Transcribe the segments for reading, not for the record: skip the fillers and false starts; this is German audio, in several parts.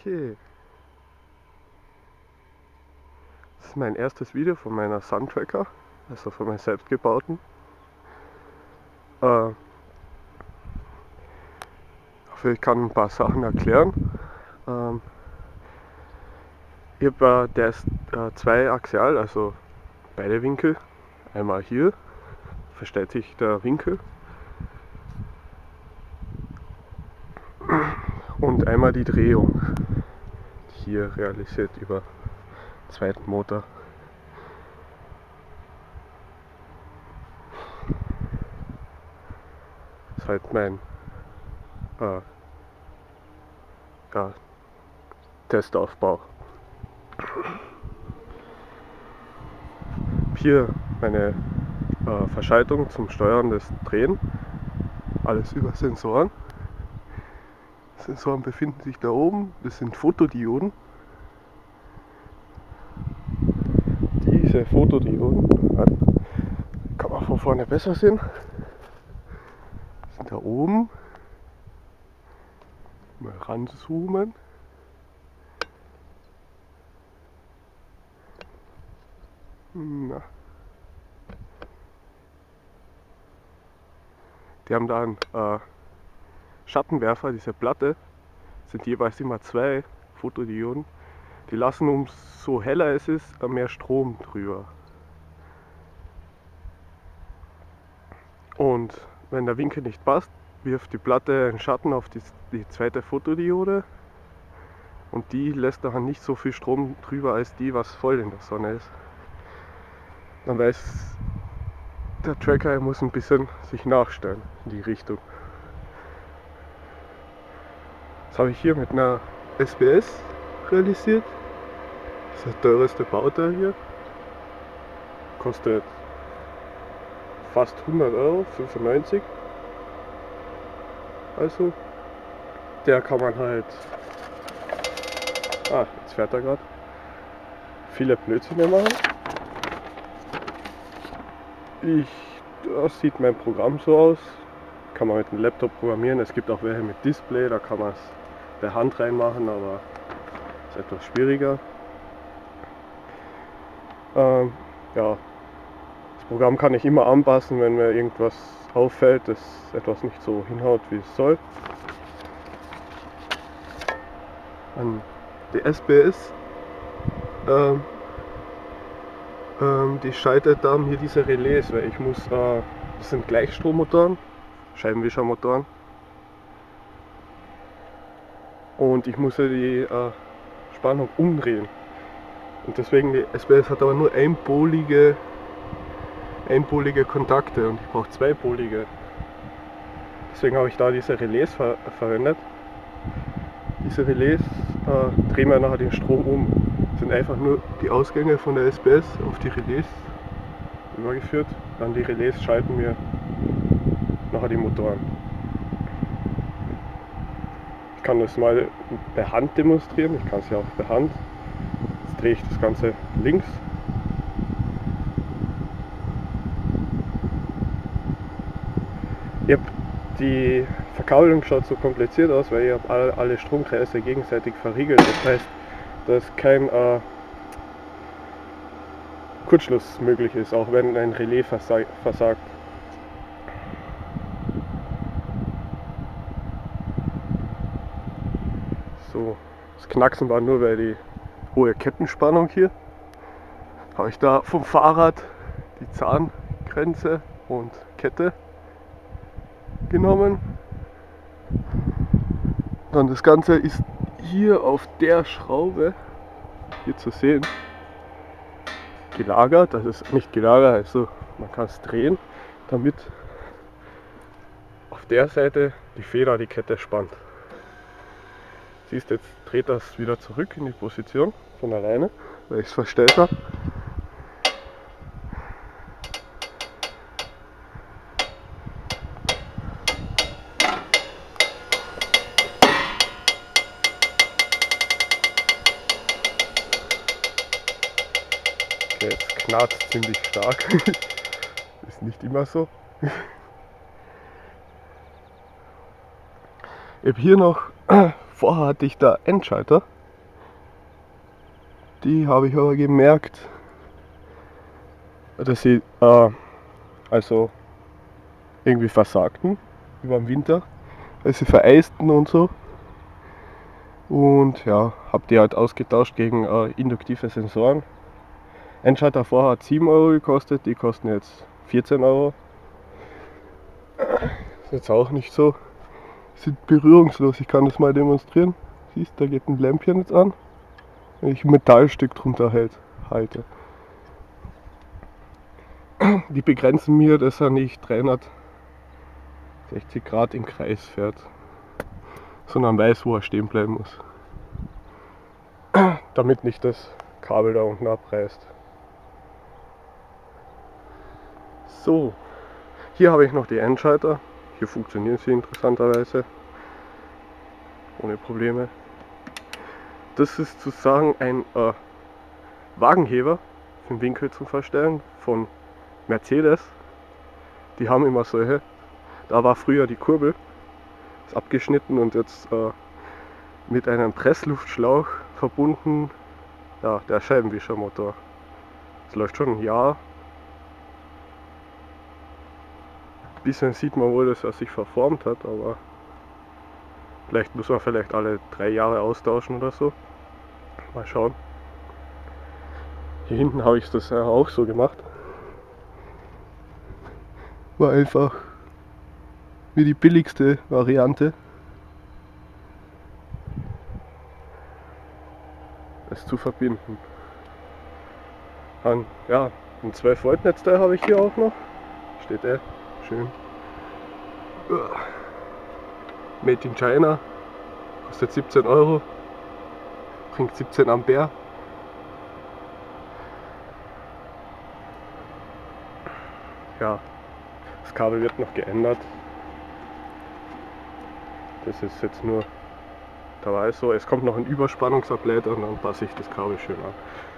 Okay. Das ist mein erstes Video von meiner Suntracker, also von meinem selbstgebauten. Ich hoffe, ich kann ein paar Sachen erklären. Der ist zweiaxial, also beide Winkel. Einmal hier verstellt sich der Winkel und einmal die Drehung, die hier realisiert über den zweiten Motor. Das ist halt mein Testaufbau. Hier meine Verschaltung zum Steuern des Drehen. Alles über Sensoren. Sensoren befinden sich da oben. Das sind Fotodioden. Diese Fotodioden kann man von vorne besser sehen. Sind da oben. Mal ranzoomen. Na. Die haben da einen Schattenwerfer, diese Platte, sind jeweils immer zwei Fotodioden. Die lassen, umso heller es ist, mehr Strom drüber. Und wenn der Winkel nicht passt, wirft die Platte einen Schatten auf die zweite Fotodiode und die lässt dann nicht so viel Strom drüber als die, was voll in der Sonne ist. Dann weiß der Tracker, er muss ein bisschen sich nachstellen in die Richtung. Das habe ich hier mit einer SBS realisiert. Das ist der teuerste Bauteil hier. Kostet fast 100 Euro, 95. Also, der kann man halt. Jetzt fährt er gerade. Viele Blödsinn machen. Das sieht mein Programm so aus. Kann man mit dem Laptop programmieren. Es gibt auch welche mit Display, da kann man es per Hand reinmachen, aber ist etwas schwieriger. Ja, das Programm kann ich immer anpassen, wenn mir irgendwas auffällt, dass etwas nicht so hinhaut, wie es soll. Die SBS, die schaltet dann hier diese Relais, weil ich muss, das sind Gleichstrommotoren, Scheibenwischermotoren, und ich muss ja die Spannung umdrehen. Und deswegen, die SBS hat aber nur einpolige Kontakte und ich brauche zweipolige. Deswegen habe ich da diese Relais verwendet. Diese Relais drehen wir nachher den Strom um. Das sind einfach nur die Ausgänge von der SBS auf die Relais übergeführt. Dann die Relais schalten wir nachher die Motoren. Ich kann das mal per Hand demonstrieren. Ich kann es ja auch per Hand. Jetzt drehe ich das Ganze links. Die Verkabelung schaut so kompliziert aus, weil ich habe alle Stromkreise gegenseitig verriegelt. Das heißt, dass kein Kurzschluss möglich ist, auch wenn ein Relais versagt. So, das Knacksen war nur, weil die hohe Kettenspannung hier. Habe ich da vom Fahrrad die Zahngrenze und Kette genommen. Dann das Ganze ist hier auf der Schraube hier zu sehen gelagert. Das ist nicht gelagert, also man kann es drehen, damit auf der Seite die Feder die Kette spannt. Siehst, jetzt dreht das wieder zurück in die Position von alleine, weil ich es verstellt habe. Jetzt knarzt ziemlich stark. Ist nicht immer so. Ich habe hier noch Vorher hatte ich da Endschalter. Die habe ich aber gemerkt, dass sie also irgendwie versagten über den Winter, weil sie vereisten und so. Und ja, habe die halt ausgetauscht gegen induktive Sensoren. Endschalter vorher hat 7 Euro gekostet, die kosten jetzt 14 Euro. Ist jetzt auch nicht so. Sind berührungslos, ich kann das mal demonstrieren. Siehst, da geht ein Lämpchen jetzt an, wenn ich ein Metallstück drunter halte. Die begrenzen mir, dass er nicht 360 Grad im Kreis fährt, sondern weiß, wo er stehen bleiben muss. Damit nicht das Kabel da unten abreißt. So, hier habe ich noch die Endschalter. Hier funktionieren sie interessanterweise ohne Probleme. Das ist sozusagen ein Wagenheber für den Winkel zum Verstellen von Mercedes. Die haben immer solche. Da war früher die Kurbel, ist abgeschnitten und jetzt mit einem Pressluftschlauch verbunden, ja, der Scheibenwischermotor. Das läuft schon ein Jahr. Ein bisschen sieht man wohl, dass er sich verformt hat, aber vielleicht muss man alle 3 Jahre austauschen oder so. Mal schauen. Hier hinten habe ich das ja auch so gemacht. War einfach wie die billigste Variante, es zu verbinden. Dann, ja, ein 12 Volt Netzteil habe ich hier auch noch. Steht schön. Made in China. Kostet 17 Euro. Bringt 17 Ampere. Ja, das Kabel wird noch geändert. Das ist jetzt nur, da war es so, es kommt noch ein Überspannungsableiter und dann passe ich das Kabel schön an.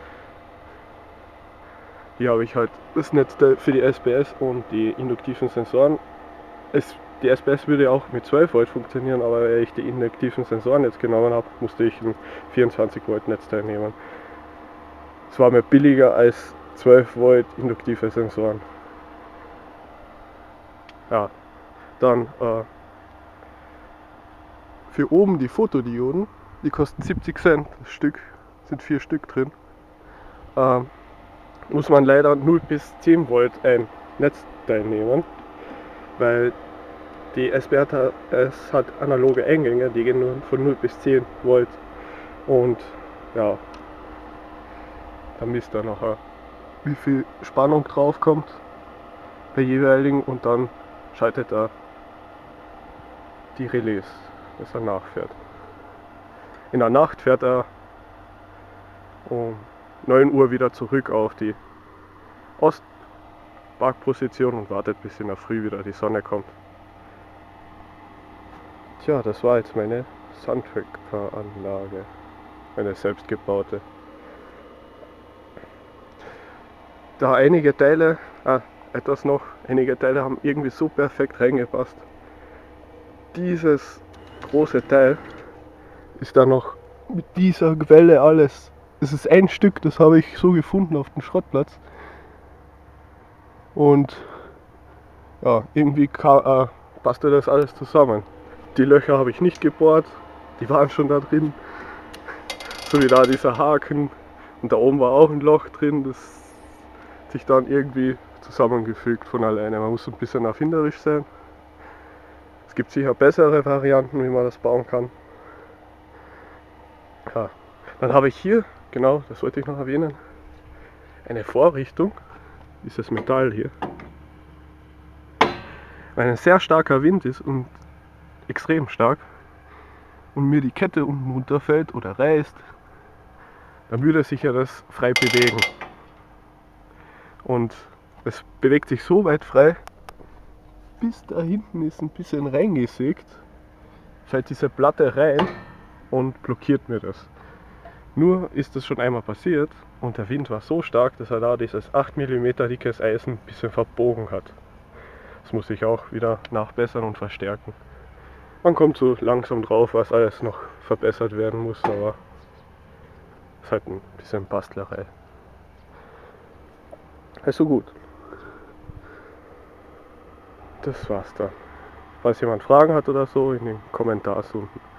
Hier habe ich halt das Netzteil für die SPS und die induktiven Sensoren. Die SPS würde auch mit 12 Volt funktionieren, aber weil ich die induktiven Sensoren jetzt genommen habe, musste ich ein 24 Volt Netzteil nehmen. Es war mir billiger als 12 Volt induktive Sensoren. Ja, dann für oben die Fotodioden, die kosten 70 Cent das Stück, sind 4 Stück drin. Muss man leider 0 bis 10 Volt ein Netzteil nehmen, weil die SPS hat analoge Eingänge, die gehen nur von 0 bis 10 Volt und ja, da misst er nachher, wie viel Spannung drauf kommt bei jeweiligen und dann schaltet er die Relais, dass er nachfährt. In der Nacht fährt er um 9 Uhr wieder zurück auf die Ostparkposition und wartet bis in der Früh wieder die Sonne kommt. Tja, das war jetzt meine Suntracker-Anlage, meine selbstgebaute. Da einige Teile haben irgendwie so perfekt reingepasst. Dieses große Teil ist da noch mit dieser Quelle alles. Es ist ein Stück, das habe ich so gefunden auf dem Schrottplatz. Und ja, irgendwie passte das alles zusammen. Die Löcher habe ich nicht gebohrt, die waren schon da drin. So wie da dieser Haken und da oben war auch ein Loch drin, das sich dann irgendwie zusammengefügt von alleine. Man muss ein bisschen erfinderisch sein. Es gibt sicher bessere Varianten, wie man das bauen kann. Ja. Dann habe ich hier, genau, das wollte ich noch erwähnen, eine Vorrichtung, dieses Metall hier. Wenn ein sehr starker Wind ist und extrem stark und mir die Kette unten runterfällt oder reißt, dann würde sich ja das frei bewegen. Und es bewegt sich so weit frei, bis da hinten ist ein bisschen reingesägt, fällt diese Platte rein und blockiert mir das. Nur ist das schon einmal passiert und der Wind war so stark, dass er da dieses 8 mm dickes Eisen ein bisschen verbogen hat. Das muss ich auch wieder nachbessern und verstärken. Man kommt so langsam drauf, was alles noch verbessert werden muss, aber es ist halt ein bisschen Bastlerei. Also gut. Das war's dann. Falls jemand Fragen hat oder so, in den Kommentaren